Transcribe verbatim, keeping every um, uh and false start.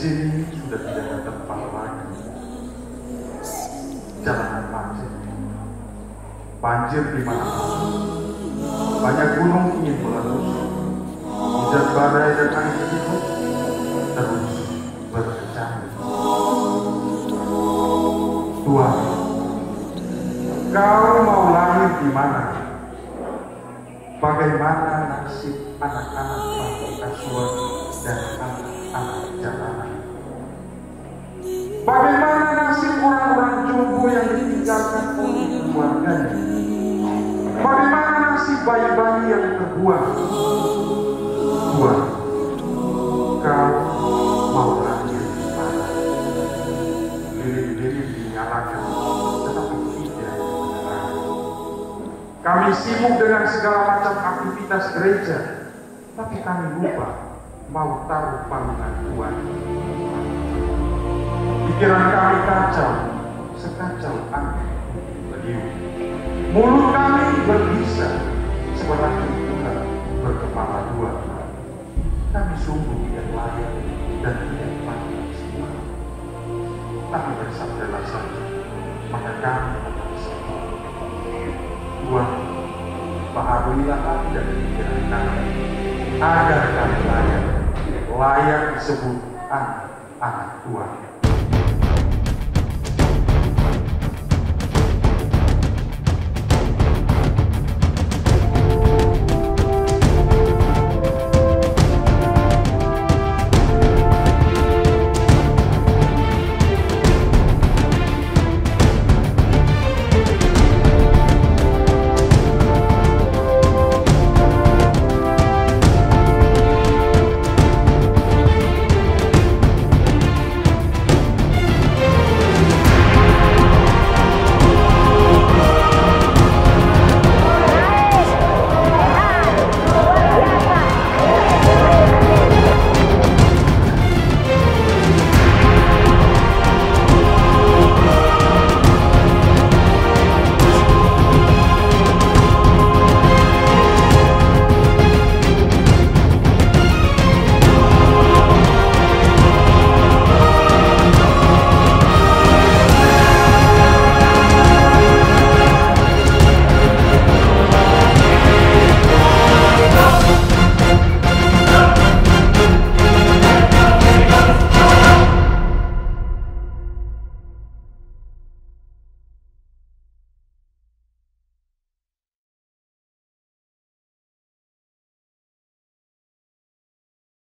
sini sudah tidak ada tempat lagi. Jalanan banjir, banjir di mana-mana. Banyak gunung ingin meletus, hujan badai dan angin ribut terus berkecamuk. Tuhan, Kau mau lahir di mana? Bagaimana nasib anak-anak panti asuhan dan anak-anak jalanan? Bagaimana nasib orang-orang jompo yang ditinggalkan oleh keluarganya? Bagaimana nasib bayi-bayi yang terbuang? Tuhan, Kau mau lahir di mana? Lilin-lilin dinyalakan, tetapi tidak menerangi. Kami sibuk dengan segala macam aktivitas gereja, tapi kami lupa mau taruh palungan Tuhan. Pikiran kami kacau, sekacau angin beriuk. Mulut kami berbisa seperti Tuhan berkepala dua. Kami sungguh tidak layak dan tidak pantas semua. Tapi bersabdalah saja, maka kami akan sembuh. Tuhan, baharuilah hati dan pikiran kami, agar kami layak, layak disebut anak-anak Tuhan.